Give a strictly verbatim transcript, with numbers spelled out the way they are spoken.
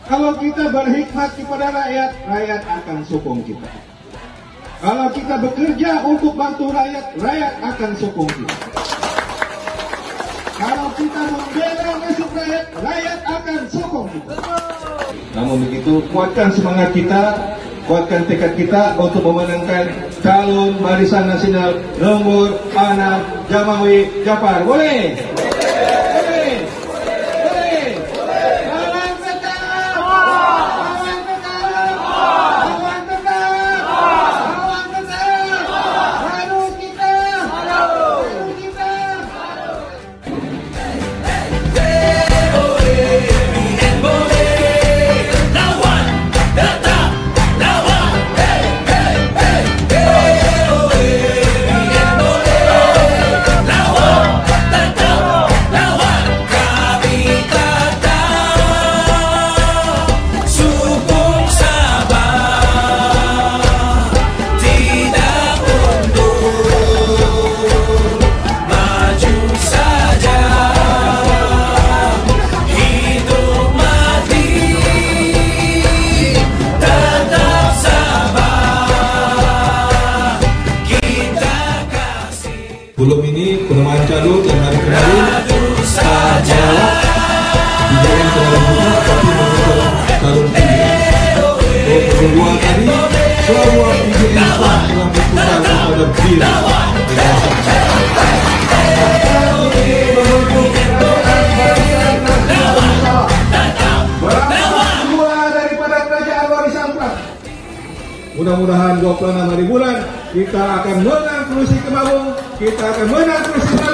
Kalau kita berkhidmat kepada rakyat, rakyat akan sokong kita. Kalau kita bekerja untuk bantu rakyat, rakyat akan sokong kita. Kalau kita membela nasib rakyat, rakyat akan sokong kita. Namun begitu, kuatkan semangat kita, kuatkan tekad kita untuk memenangkan calon Barisan Nasional nomor enam Jamawi Japar. Boleh? Boleh? Boleh? Lawan tetap! Lawan tetap! Lawan tetap! Lawan tetap! Baru kita! Baru kita! Belum ini penemahan calon yang hari kemarin saja dijadikan calon bunga tapi menentukan calon tinggi. Kedua tadi semua izin Islam telah bertukar kepada diri. Semua daripada kerajaan warisan Pras. Mudah-mudahan dua puluh enam hari bulan kita akan menang kursi Temanggung, kita akan menang kursi